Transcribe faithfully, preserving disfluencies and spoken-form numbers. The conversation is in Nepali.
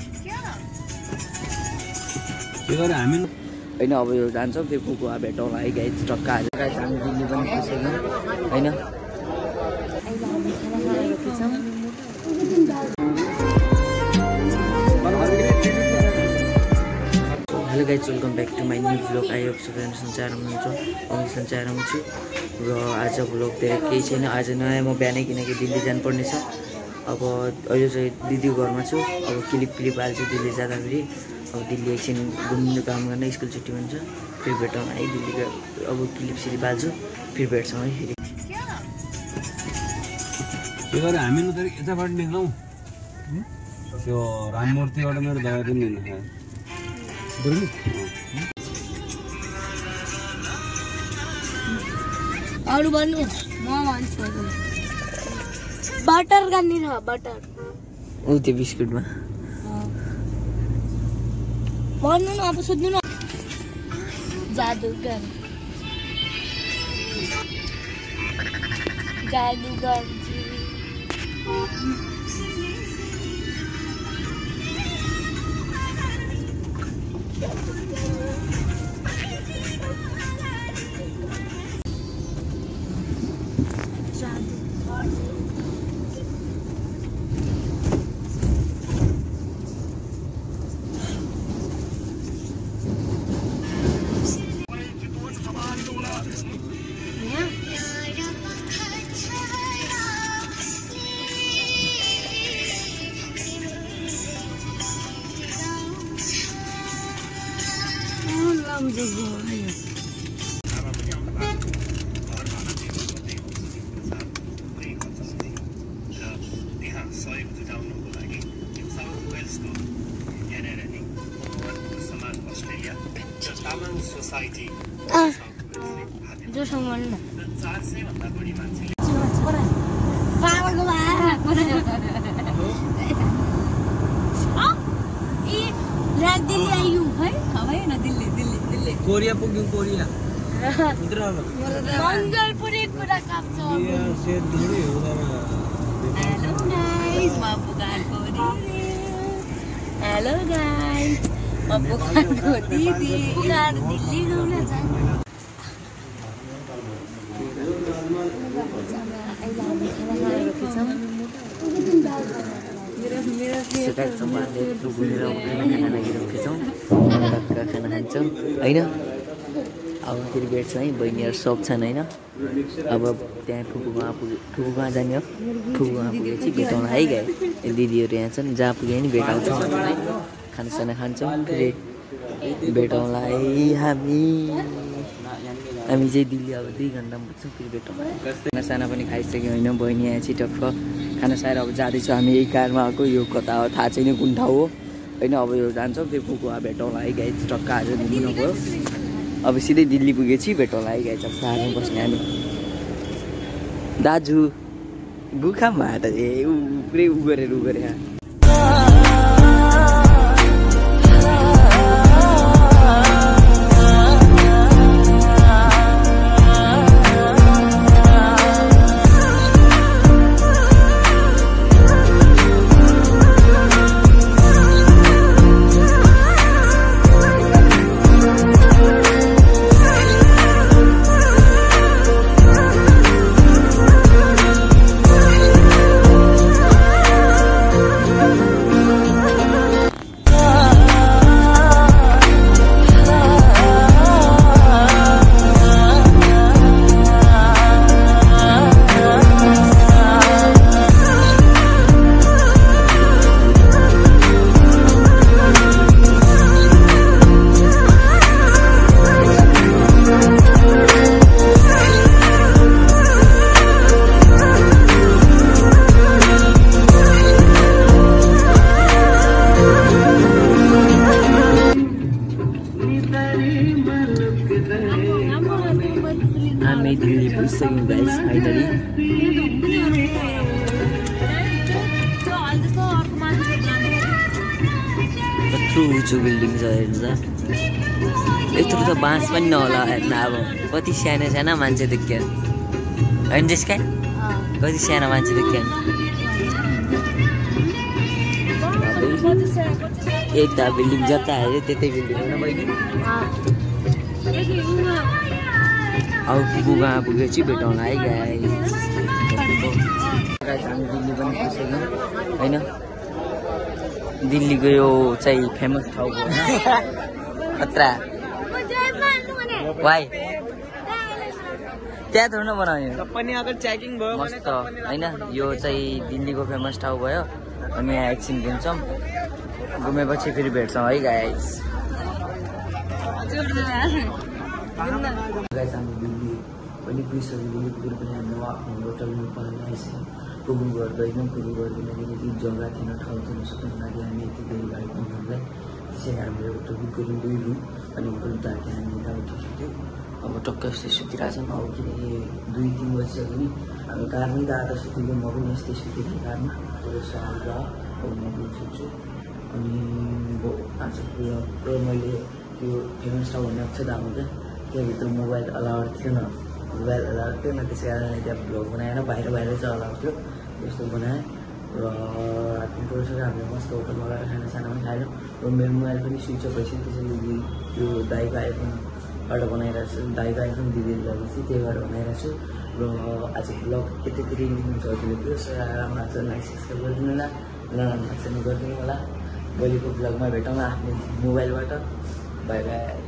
होइन अब यो जान्छौँ त्यो कुकुवा भेटौँला है गाइस टक्का हालेर गाइस हामी दिल्ली पनि पुगिसक्यौँ होइन hello guys welcome back to my new vlog I hope सबैजना सन्चै आराममा हुनुहुन्छ म सन्चै आराममा छु र आज भ्लग धेरै केही छैन आज नयाँ म बिहानै किनकि दिल्ली जानुपर्ने छ अब अहिले चाहिँ दिदीको घरमा छु अब क्लिप क्लिप हाल्छु दिल्ली जाँदाखेरि अब दिल्ली एकछिन घुम्ने काम गर्न स्कुल छुट्टी हुन्छ फेरि भेटौँ है दिल्लीको अब क्लिप सिलिप हाल्छु फेरि भेट्छौँ है फेरि के गरे हामी त यताबाट निक्लौँ त्यो राममूर्तिबाट मेरो दबाई पनि लिनु अरू भन्नु म भन्छु बटर गर्ने छ बटर ऊ त्यो बिस्कुटमा भन्नु न अब सोध्नु न जादुगर जादुगर कोरिया पुग्यौँ कोरिया मङ्गलपुरी कुरा काप्छ हेलो गाइस म पुगारको दिदी हेलो गाइस म पुगारको दिदी पुगार दिल्ली घुम्न जान्छ खाना खान्छौँ होइन अब फेरि भेट्छौँ है बहिनीहरू सब छन् होइन अब त्यहाँ ठुकुमा पुगे ठुकुमा जाने हो ठुकुमा पुगेपछि भेटाउन है गए दिदीहरू यहाँ छन् जहाँ पुगे नि भेटाउँछौँ है खानासाना खान्छौँ फेरि भेटाउँला है हामी हामी चाहिँ दिल्ली अब दुई घन्टामा पुग्छौँ फेरि भेटौँ खानासाना पनि खाइसक्यौँ होइन बहिनी यहाँ चाहिँ टक्क खाना खाएर अब जाँदैछौँ हामी यही कारमा आएको यो कता हो थाहा छैन कुन ठाउँ हो होइन अब यो जान्छौँ त्यो कुकुवा भेटौँला है गाइस टक्का हालेर घुम्नु गयो अब सिधै दिल्ली पुगेपछि भेटौँला है गाइस अब कारमा बस्ने हामी दाजु गुखा भाट ए ऊ पुरै उ गरेर उ गरे हामी दिल्ली पुगिसक्यौँ गाइस फाइनली कत्रो उच्चो बिल्डिङ छ हेर्नु त यत्रो त बाँस पनि नहोला हेर्न अब कति सानो सानो मान्छे देखियो होइन त्यसका कति सानो मान्छे देखियो एउटा बिल्डिङ जता हेऱ्यो त्यतै बिल्डिङ होइन बहिनी अब पुगु कहाँ पुगेपछि भेटाउन है गाइस हामी दिल्ली पनि पुगेछौँ होइन दिल्लीको यो चाहिँ फेमस ठाउँ हो खतरा वाइ त्यहाँ थोरै बनाउने पनि अगर चेकिङ भयो मस्त होइन यो चाहिँ दिल्लीको फेमस ठाउँ भयो हामी यहाँ एकछिन घुम्छौँ घुमेपछि फेरि भेट्छौँ है गाइस गाइस हामी दिल्ली पनि पुगिसक्यो दिल्ली पुगेर पनि हामी आफ्नो होटलमा पानी आइसक्यौँ पुग्नु गर्दैन पुग्नु गर्दैन किनकि जग्गा थिएन ठाउँ थिएन सक्नु लागि हामी यति बेला गाडी पाउनुलाई त्यसरी हामीले होटल बुक गऱ्यौँ दुई रुम अनि होटल ताकि हामी यता उठिसक्यौँ अब टक्क यस्तै सुतिरहेछौँ अब किनकि दुई तिन बजिसक्यो नि हामी कारमै त आधा सुतिदियो म पनि यस्तै सुतिरहेँ कारमा सालमा अब म पनि सुत्छु अनि आज पुरा मैले त्यो फेमस ठाउँ भन्ने छ त हाम्रो क्या त्यहाँभित्र मोबाइल अलाउड थिएन मोबाइल अलाउड थिएन त्यसै कारण त्यहाँ भ्लग बनाएन बाहिर बाहिर चाहिँ अलाउड थियो त्यस्तो बनाएँ र राति पढिसक्यो हामीले मस्त होटलमा गएर खानासाना पनि खायौँ र मेरो मोबाइल पनि स्विच अफ भइसक्यो त्यसैले त्यो दाइको आइफोनबाट बनाइरहेको छु दाइको आइफोन दिदीले लगेपछि त्यही भएर बनाइरहेको छु र आज भ्लग यतिखेर लिनु सजिलो थियो राम्रो लाग्छ लाइक सब्सक्राइब गरिदिनु होला नराम्रो लाग्छ नि गरिदिनु होला भोलिको भ्लगमा भेटौँ आफ्नो मोबाइलबाट बाई बाई